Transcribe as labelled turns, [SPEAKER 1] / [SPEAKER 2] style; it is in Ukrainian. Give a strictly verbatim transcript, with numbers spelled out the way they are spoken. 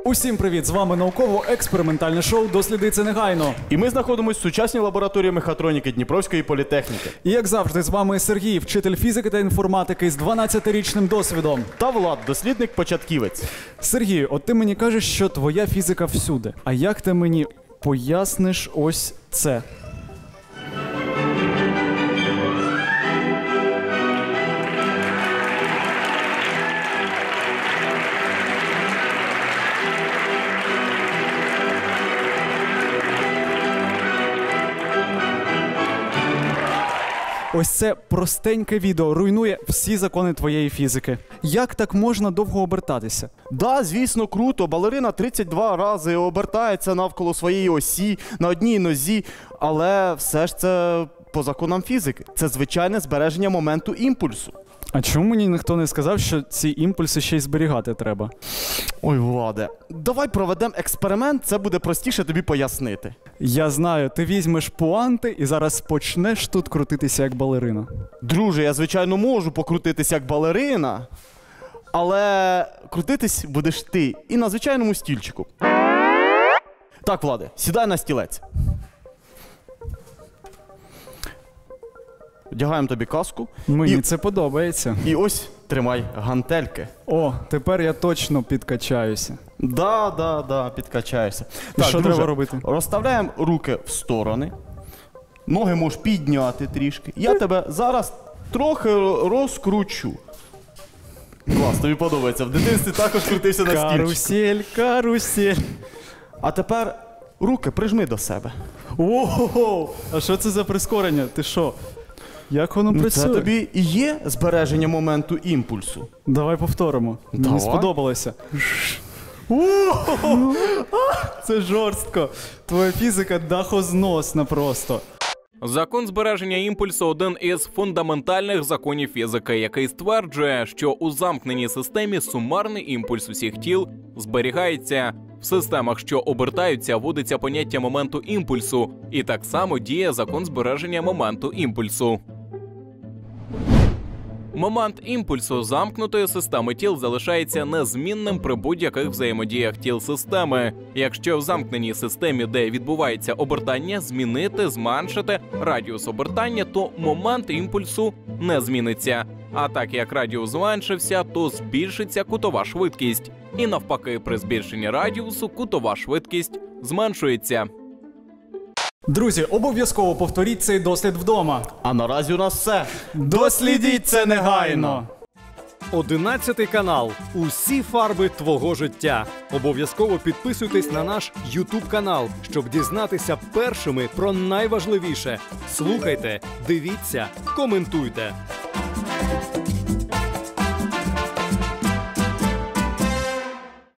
[SPEAKER 1] Усім привіт! З вами науково-експериментальне шоу «Досліди це негайно».
[SPEAKER 2] І ми знаходимося в сучасній лабораторії мехатроніки Дніпровської політехніки.
[SPEAKER 1] І як завжди, з вами Сергій, вчитель фізики та інформатики з дванадцятирічним досвідом.
[SPEAKER 2] Та Влад, дослідник-початківець.
[SPEAKER 1] Сергій, от ти мені кажеш, що твоя фізика всюди. А як ти мені поясниш ось це? Ось це простеньке відео руйнує всі закони твоєї фізики. Як так можна довго обертатися?
[SPEAKER 2] Да, звісно, круто. Балерина тридцять два рази обертається навколо своєї осі на одній нозі, але все ж це по законам фізики. Це звичайне збереження моменту імпульсу.
[SPEAKER 1] А чому мені ніхто не сказав, що ці імпульси ще й зберігати треба?
[SPEAKER 2] Ой, Владе, давай проведемо експеримент, це буде простіше тобі пояснити.
[SPEAKER 1] Я знаю, ти візьмеш пуанти і зараз почнеш тут крутитися як балерина.
[SPEAKER 2] Друже, я, звичайно, можу покрутитися як балерина, але крутитись будеш ти і на звичайному стільчику. Так, Владе, сідай на стілець. Одягаємо тобі каску.
[SPEAKER 1] Мені
[SPEAKER 2] і...
[SPEAKER 1] це подобається.
[SPEAKER 2] І ось тримай гантельки.
[SPEAKER 1] О, тепер я точно підкачаюся.
[SPEAKER 2] Да, да, да, підкачаєшся.
[SPEAKER 1] І
[SPEAKER 2] так,
[SPEAKER 1] що
[SPEAKER 2] друже,
[SPEAKER 1] треба робити?
[SPEAKER 2] Розставляємо руки в сторони. Ноги можеш підняти трішки. Я тебе зараз трохи розкручу. Клас, тобі подобається. В дитинстві також крутився на стільчику.
[SPEAKER 1] Карусель, карусель.
[SPEAKER 2] А тепер руки прижми до себе.
[SPEAKER 1] Ого! А що це за прискорення? Ти що? Як воно
[SPEAKER 2] Ну,
[SPEAKER 1] працює?
[SPEAKER 2] це тобі і є збереження моменту імпульсу.
[SPEAKER 1] Давай повторимо.
[SPEAKER 2] Давай.
[SPEAKER 1] Мені сподобалося. Це жорстко. Твоя фізика дахозносна просто.
[SPEAKER 3] Закон збереження імпульсу – один із фундаментальних законів фізики, який стверджує, що у замкненій системі сумарний імпульс усіх тіл зберігається. В системах, що обертаються, вводиться поняття моменту імпульсу, і так само діє закон збереження моменту імпульсу. Момент імпульсу замкнутої системи тіл залишається незмінним при будь-яких взаємодіях тіл системи. Якщо в замкненій системі, де відбувається обертання, змінити, зменшити радіус обертання, то момент імпульсу не зміниться. А так як радіус зменшився, то збільшиться кутова швидкість. І навпаки, при збільшенні радіусу кутова швидкість зменшується.
[SPEAKER 1] Друзі, обов'язково повторіть цей дослід вдома.
[SPEAKER 2] А наразі у нас все.
[SPEAKER 1] Дослідіть це негайно!
[SPEAKER 4] Одинадцятий канал. Усі фарби твого життя. Обов'язково підписуйтесь на наш ютуб канал, щоб дізнатися першими про найважливіше. Слухайте, дивіться, коментуйте.